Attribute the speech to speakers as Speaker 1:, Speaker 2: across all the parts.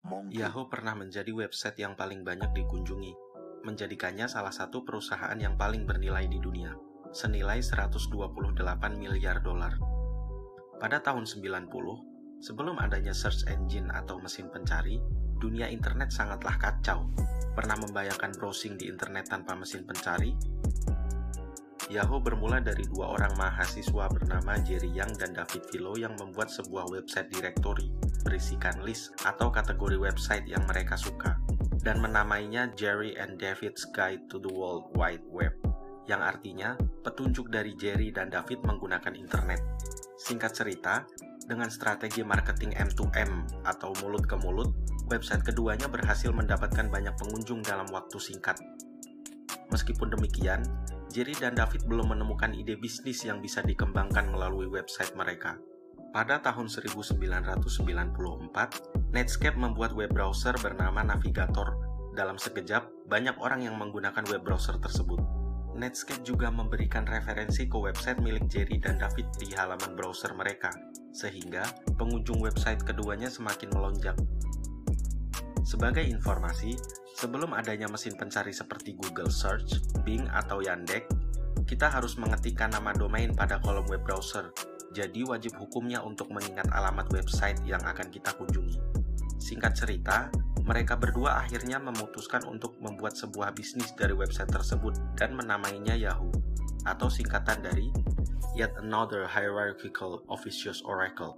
Speaker 1: Yahoo pernah menjadi website yang paling banyak dikunjungi, menjadikannya salah satu perusahaan yang paling bernilai di dunia, senilai 128 miliar dolar. Pada tahun 90, sebelum adanya search engine atau mesin pencari, dunia internet sangatlah kacau. Pernah membayangkan browsing di internet tanpa mesin pencari? Yahoo bermula dari dua orang mahasiswa bernama Jerry Yang dan David Filo yang membuat sebuah website directory berisikan list atau kategori website yang mereka suka, dan menamainya Jerry and David's Guide to the World Wide Web, yang artinya petunjuk dari Jerry dan David menggunakan internet. Singkat cerita, dengan strategi marketing M2M atau mulut ke mulut, website keduanya berhasil mendapatkan banyak pengunjung dalam waktu singkat. Meskipun demikian, Jerry dan David belum menemukan ide bisnis yang bisa dikembangkan melalui website mereka. Pada tahun 1994, Netscape membuat web browser bernama Navigator. Dalam sekejap, banyak orang yang menggunakan web browser tersebut. Netscape juga memberikan referensi ke website milik Jerry dan David di halaman browser mereka, sehingga pengunjung website keduanya semakin melonjak. Sebagai informasi, sebelum adanya mesin pencari seperti Google Search, Bing, atau Yandex, kita harus mengetikkan nama domain pada kolom web browser, jadi wajib hukumnya untuk mengingat alamat website yang akan kita kunjungi. Singkat cerita, mereka berdua akhirnya memutuskan untuk membuat sebuah bisnis dari website tersebut dan menamainya Yahoo, atau singkatan dari Yet Another Hierarchical Officious Oracle.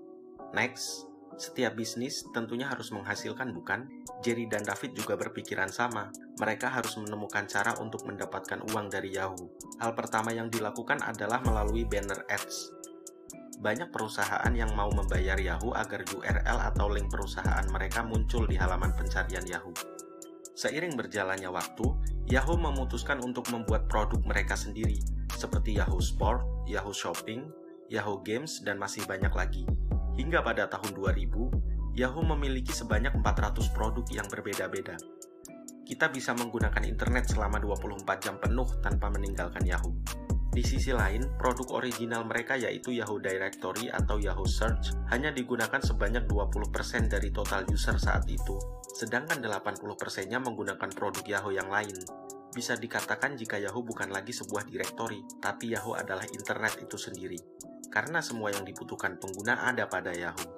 Speaker 1: Next, setiap bisnis tentunya harus menghasilkan, bukan? Jerry dan David juga berpikiran sama. Mereka harus menemukan cara untuk mendapatkan uang dari Yahoo. Hal pertama yang dilakukan adalah melalui banner ads. Banyak perusahaan yang mau membayar Yahoo agar URL atau link perusahaan mereka muncul di halaman pencarian Yahoo. Seiring berjalannya waktu, Yahoo memutuskan untuk membuat produk mereka sendiri, seperti Yahoo Sport, Yahoo Shopping, Yahoo Games, dan masih banyak lagi. Hingga pada tahun 2000, Yahoo memiliki sebanyak 400 produk yang berbeda-beda. Kita bisa menggunakan internet selama 24 jam penuh tanpa meninggalkan Yahoo. Di sisi lain, produk original mereka yaitu Yahoo Directory atau Yahoo Search hanya digunakan sebanyak 20% dari total user saat itu, sedangkan 80%-nya menggunakan produk Yahoo yang lain. Bisa dikatakan jika Yahoo bukan lagi sebuah direktori, tapi Yahoo adalah internet itu sendiri. Karena semua yang dibutuhkan pengguna ada pada Yahoo.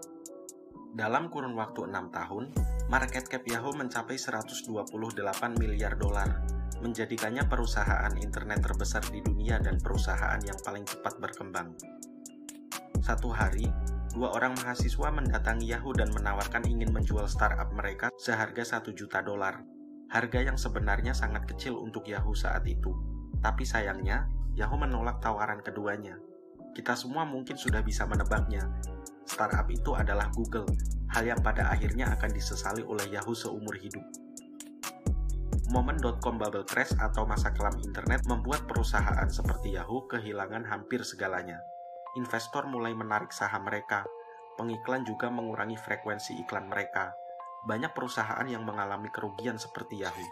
Speaker 1: Dalam kurun waktu 6 tahun, market cap Yahoo mencapai 128 miliar dolar, menjadikannya perusahaan internet terbesar di dunia dan perusahaan yang paling cepat berkembang. Satu hari, dua orang mahasiswa mendatangi Yahoo dan menawarkan ingin menjual startup mereka seharga 1 juta dolar, harga yang sebenarnya sangat kecil untuk Yahoo saat itu. Tapi sayangnya, Yahoo menolak tawaran keduanya. Kita semua mungkin sudah bisa menebaknya. Startup itu adalah Google, hal yang pada akhirnya akan disesali oleh Yahoo seumur hidup. Momen .com bubble crash atau masa kelam internet membuat perusahaan seperti Yahoo kehilangan hampir segalanya. Investor mulai menarik saham mereka, pengiklan juga mengurangi frekuensi iklan mereka. Banyak perusahaan yang mengalami kerugian seperti Yahoo.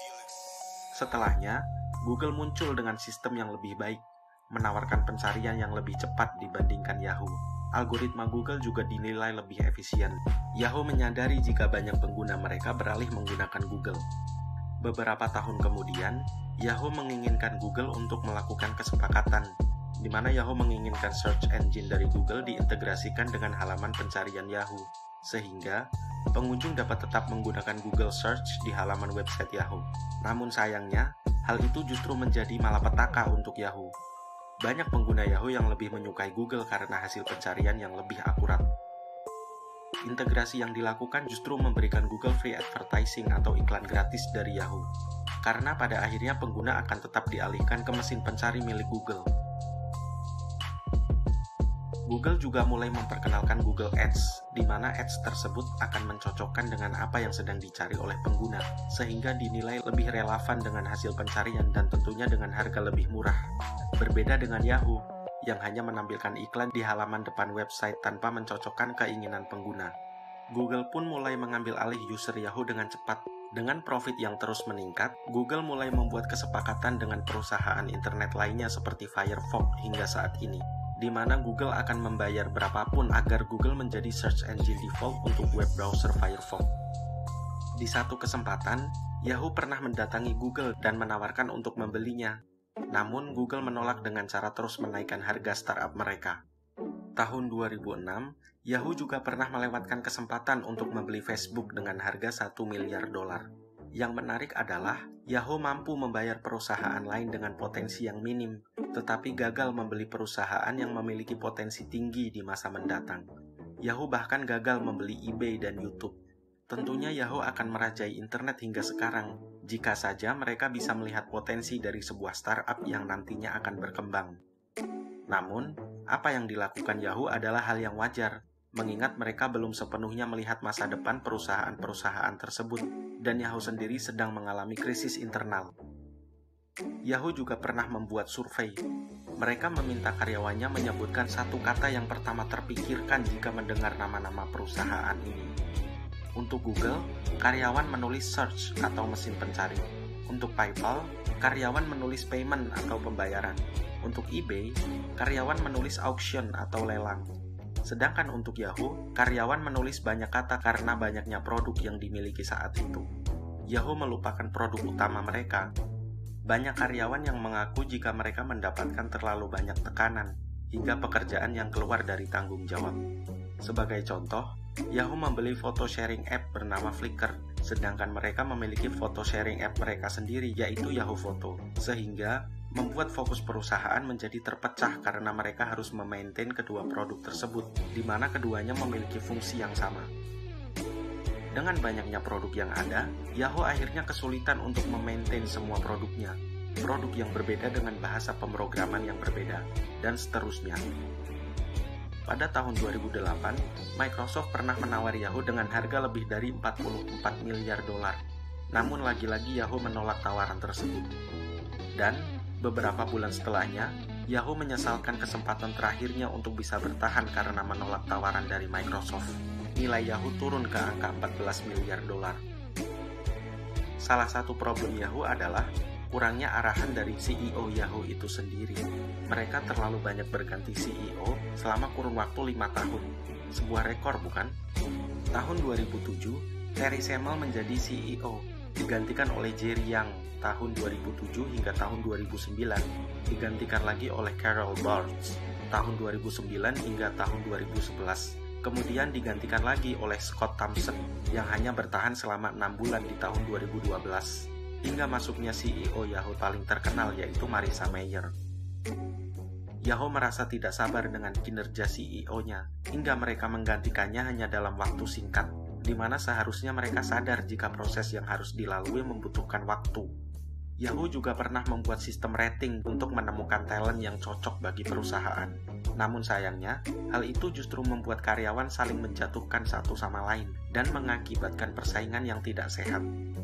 Speaker 1: Setelahnya, Google muncul dengan sistem yang lebih baik, menawarkan pencarian yang lebih cepat dibandingkan Yahoo. Algoritma Google juga dinilai lebih efisien. Yahoo menyadari jika banyak pengguna mereka beralih menggunakan Google. Beberapa tahun kemudian, Yahoo menginginkan Google untuk melakukan kesepakatan, di mana Yahoo menginginkan search engine dari Google diintegrasikan dengan halaman pencarian Yahoo, sehingga pengunjung dapat tetap menggunakan Google Search di halaman website Yahoo. Namun sayangnya, hal itu justru menjadi malapetaka untuk Yahoo. Banyak pengguna Yahoo yang lebih menyukai Google karena hasil pencarian yang lebih akurat. Integrasi yang dilakukan justru memberikan Google free advertising atau iklan gratis dari Yahoo, karena pada akhirnya pengguna akan tetap dialihkan ke mesin pencari milik Google. Google juga mulai memperkenalkan Google Ads, di mana ads tersebut akan mencocokkan dengan apa yang sedang dicari oleh pengguna, sehingga dinilai lebih relevan dengan hasil pencarian dan tentunya dengan harga lebih murah. Berbeda dengan Yahoo, yang hanya menampilkan iklan di halaman depan website tanpa mencocokkan keinginan pengguna. Google pun mulai mengambil alih user Yahoo dengan cepat. Dengan profit yang terus meningkat, Google mulai membuat kesepakatan dengan perusahaan internet lainnya seperti Firefox hingga saat ini, di mana Google akan membayar berapapun agar Google menjadi search engine default untuk web browser Firefox. Di satu kesempatan, Yahoo pernah mendatangi Google dan menawarkan untuk membelinya. Namun, Google menolak dengan cara terus menaikkan harga startup mereka. Tahun 2006, Yahoo juga pernah melewatkan kesempatan untuk membeli Facebook dengan harga $1 miliar. Yang menarik adalah, Yahoo mampu membayar perusahaan lain dengan potensi yang minim, tetapi gagal membeli perusahaan yang memiliki potensi tinggi di masa mendatang. Yahoo bahkan gagal membeli eBay dan YouTube. Tentunya Yahoo akan merajai internet hingga sekarang, jika saja mereka bisa melihat potensi dari sebuah startup yang nantinya akan berkembang. Namun, apa yang dilakukan Yahoo adalah hal yang wajar, mengingat mereka belum sepenuhnya melihat masa depan perusahaan-perusahaan tersebut, dan Yahoo sendiri sedang mengalami krisis internal. Yahoo juga pernah membuat survei. Mereka meminta karyawannya menyebutkan satu kata yang pertama terpikirkan jika mendengar nama-nama perusahaan ini. Untuk Google, karyawan menulis search atau mesin pencari. Untuk PayPal, karyawan menulis payment atau pembayaran. Untuk eBay, karyawan menulis auction atau lelang. Sedangkan untuk Yahoo, karyawan menulis banyak kata karena banyaknya produk yang dimiliki saat itu. Yahoo melupakan produk utama mereka. Banyak karyawan yang mengaku jika mereka mendapatkan terlalu banyak tekanan, hingga pekerjaan yang keluar dari tanggung jawab. Sebagai contoh, Yahoo membeli foto sharing app bernama Flickr, sedangkan mereka memiliki foto sharing app mereka sendiri, yaitu Yahoo Photo, sehingga membuat fokus perusahaan menjadi terpecah karena mereka harus memaintain kedua produk tersebut, di mana keduanya memiliki fungsi yang sama. Dengan banyaknya produk yang ada, Yahoo akhirnya kesulitan untuk memaintain semua produknya, produk yang berbeda dengan bahasa pemrograman yang berbeda, dan seterusnya. Pada tahun 2008, Microsoft pernah menawari Yahoo dengan harga lebih dari $44 miliar. Namun lagi-lagi Yahoo menolak tawaran tersebut. Dan beberapa bulan setelahnya, Yahoo menyesalkan kesempatan terakhirnya untuk bisa bertahan karena menolak tawaran dari Microsoft. Nilai Yahoo turun ke angka $14 miliar. Salah satu problem Yahoo adalah kurangnya arahan dari CEO Yahoo itu sendiri. Mereka terlalu banyak berganti CEO selama kurun waktu 5 tahun. Sebuah rekor, bukan? Tahun 2007, Larry Semel menjadi CEO, digantikan oleh Jerry Yang tahun 2007 hingga tahun 2009, digantikan lagi oleh Carol Bartz tahun 2009 hingga tahun 2011, kemudian digantikan lagi oleh Scott Thompson yang hanya bertahan selama 6 bulan di tahun 2012, hingga masuknya CEO Yahoo paling terkenal yaitu Marissa Mayer. Yahoo merasa tidak sabar dengan kinerja CEO-nya, hingga mereka menggantikannya hanya dalam waktu singkat, di mana seharusnya mereka sadar jika proses yang harus dilalui membutuhkan waktu. Yahoo juga pernah membuat sistem rating untuk menemukan talent yang cocok bagi perusahaan. Namun sayangnya, hal itu justru membuat karyawan saling menjatuhkan satu sama lain dan mengakibatkan persaingan yang tidak sehat.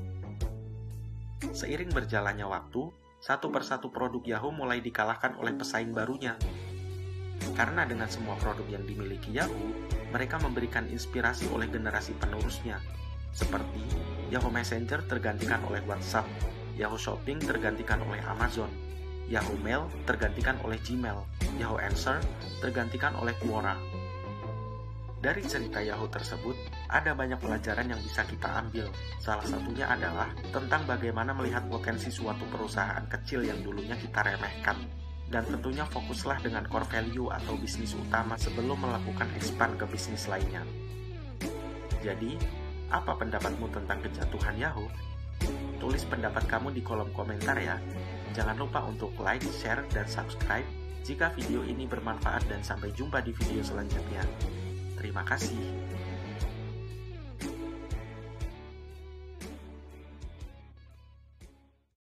Speaker 1: Seiring berjalannya waktu, satu persatu produk Yahoo mulai dikalahkan oleh pesaing barunya. Karena dengan semua produk yang dimiliki Yahoo, mereka memberikan inspirasi oleh generasi penerusnya, seperti Yahoo Messenger tergantikan oleh WhatsApp, Yahoo Shopping tergantikan oleh Amazon, Yahoo Mail tergantikan oleh Gmail, Yahoo Answer tergantikan oleh Quora. Dari cerita Yahoo tersebut, ada banyak pelajaran yang bisa kita ambil. Salah satunya adalah tentang bagaimana melihat potensi suatu perusahaan kecil yang dulunya kita remehkan. Dan tentunya fokuslah dengan core value atau bisnis utama sebelum melakukan expand ke bisnis lainnya. Jadi, apa pendapatmu tentang kejatuhan Yahoo? Tulis pendapat kamu di kolom komentar ya. Jangan lupa untuk like, share, dan subscribe jika video ini bermanfaat, dan sampai jumpa di video selanjutnya. Terima kasih.